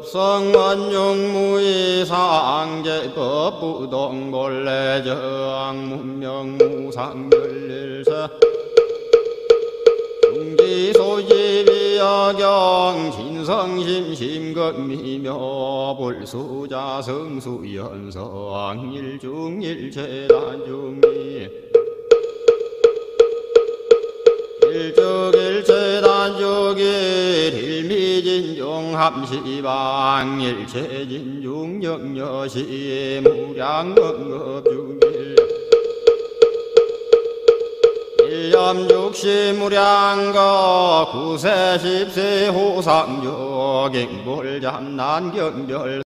성원용무의상제법 부동본래정 문명무상별일세 중지소지비여경 진성심심겁미묘 불수자성수연성 일중일체단중이 일적일체단중이 일미진중합시방 일체진중영여시 무량건급중일 일염육시 무량거 구세 십세 호상juk 갱볼잠난경별